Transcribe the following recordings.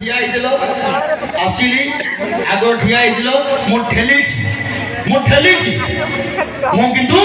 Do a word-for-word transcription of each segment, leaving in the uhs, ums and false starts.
आसिली आग ठिया मु ठेली मु ठेली मु किंतु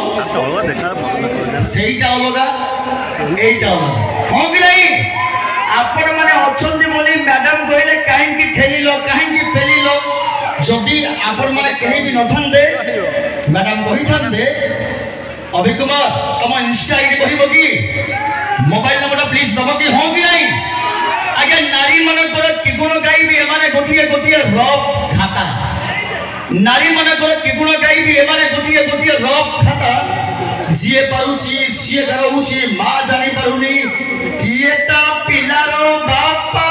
सेईटा अलगा एईटा अलगा हां कि नहीं आपण माने अछंती बोली मैडम कहले काहे कि ठेलिलो काहे कि पेलिलो जदी आपण माने कहीं भी नथंदे मैडम कहि थांदे अभी कुमार तुम इंस्टा आईडी कहबो कि मोबाइल नंबर प्लीज दबो कि हां कि नहीं आगे नारी मन तोर किगुण गाइबी एमाने गोटिए गोटिए रब खाता नारी मन तोर किगुण गाइबी एमाने गोटिए गोटिए रब खाता जिए पारुची सिए गरहुची मां जानि पारुनी किएटा पिलारो बापा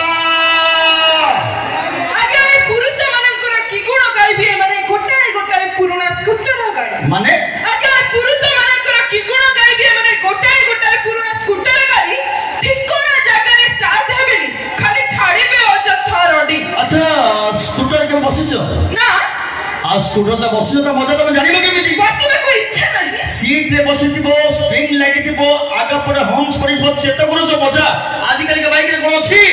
आगे पुरुष मानकर किगुण गाइबी एमाने गोटाए गोटाए पुराना स्कूटर गाड़ी माने आगे पुरुष मानकर किगुण गाइबी एमाने गोटाए गोटाए पुराना स्कूटर गाड़ी ठिकोना जगह रे स्टार्ट हेबेनी खाली छाड़ीबे अजथा रोडी अच्छा स्कूटर के बसिছো ना आ स्कूटर ता बसिছো ता मजा तमे जानिबो केमिति बसिबे को इच्छा नहीं सीट रे बसिथिबो स्प्रिंग लागिथिबो आगा पर हॉर्न्स पडिबो चेता करो जो मजा आजि काली के बाइक रे कोन अछि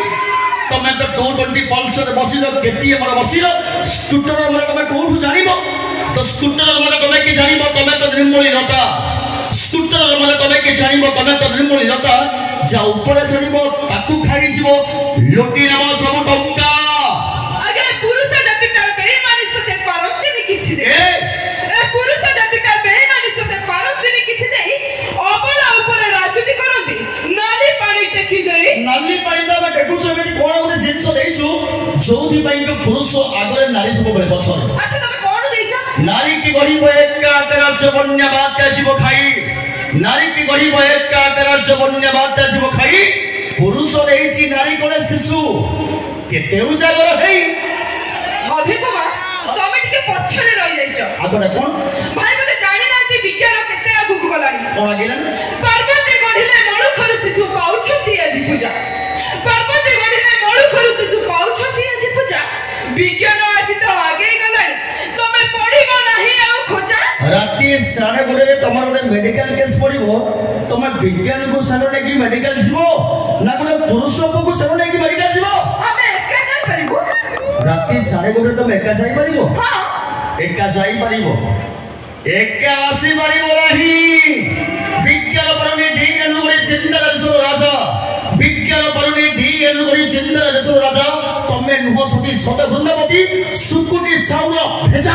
तमे तो दो सौ बीस पल्सर बसिलो केटीएम रे बसिलो स्कूटर रे तमे कोठु जानिबो तो स्कूटर रे तमे कि जानिबो तमे तो निर्मली लता स्कूटर रे तमे कि जानिबो तमे तो निर्मली लता जा ऊपर चढ़िबो ताकू खाइ जिवो लोटी नाम सब टंका आगे पुरुष जातिटा बेईमानी सते पारंते नि किछि दे ए ए पुरुष जातिटा बेईमानी सते पारंते नि किछि दे अबला ऊपर राजनीति करंती नाली पानी टेकी देई नाली पानी दा टेकुछो बेटी कोन ओने जिंस देइछु जोथि पई के पुरुष आगरे नारी सब बले पछरे अच्छा तमे कोन देइछा नारी की गरीब एका तेरा जवन्य बात का जीव खाई नारी की गरीब एका तेरा जवन्य बात का जीव खाई पुरुष रेची नारी कोले शिशु केते उजागर हेई अधिक बा तमे टिके पछरे रहि जाइछो आगरे कोन भाई मते जानि नाती विज्ञान केते आगु गलानी कोन गेलन पार्वती गढिले मणुखरु शिशु पाउछथि आजि पूजा पार्वती गढिले मणुखरु शिशु पाउछथि आजि पूजा विज्ञान आजि तो आगे गलानी तमे पढिबो नाही आ खोजा राती साढ़े गोटे रे तमर गोटे मेडिकल केस पड़िबो तमे विज्ञान को सारो ने की मेडिकल जीवो ना गोटे पुरुष को सारो ने की मेडिकल जीवो हमें एका जाई परिबो राती साढ़े गोटे तमे एका जाई परिबो हां एका जाई परिबो एका आसी परिबो नाही विज्ञान परुनी डी अनुगरी चिंतन रसो राजा विज्ञान परुनी डी अनुगरी चिंतन रसो राजा तमे नुह सती सत वृंदावती सुकुटी साउर भेजा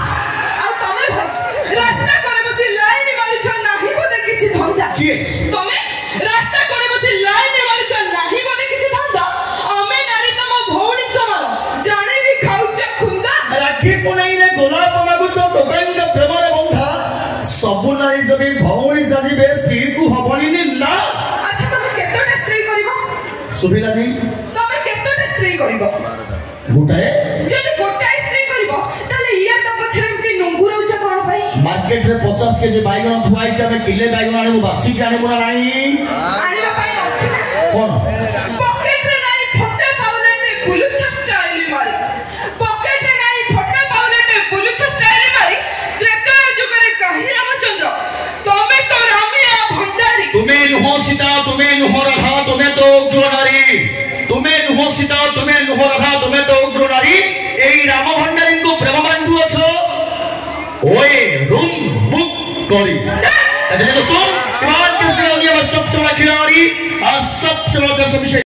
रास्ता करे बसी लाइन मारुछ नाही बोले किछि धंदा किए तमे रास्ता करे बसी लाइन मारुछ नाही बोले किछि धंदा हमें नारी तम भौणी समान जाने भी खाउछ खुंदा राखी पुनाई ने गोलाप मागुछ टोकांग प्रेम रे बंधा सब नारी जदी भौणी साजिबे स्त्री को हबनी नि ना अच्छा तमे केतोटा स्त्री करिवो सुबिला नै तमे केतोटा स्त्री करिवो गोटाए जदी गोटाए स्त्री करिवो ताले इया त पछरे एमती नुंगुरौछ कोन भाई मार्केट रे पचास केजी बैगन थुआई जे हमें किले बैगन आने बासी के आने बोला नहीं आनिबा पई अछि ना कोन पॉकेट रे नाही फोटा पाउलेटे बुलुछ स्टाइल मारी पॉकेट रे नाही फोटा पाउलेटे बुलुछ स्टाइल मारी त्रेता जुगरे काहे रामचंद्र तमे तो रामिया भंडारी तुम्हें नुह सीता तुम्हें नुह राधा तुम्हें तो उग्र नारी तुम्हें नुह सीता तुम्हें नुह राधा तुम्हें तो उग्र नारी एई राम भंडारी को प्रेम बांधु अछो ओए रूम बुक करी अच्छा देखो तुम इमान किसने दुनिया में सबसे बड़ा खिलाड़ी और सबसे बड़ा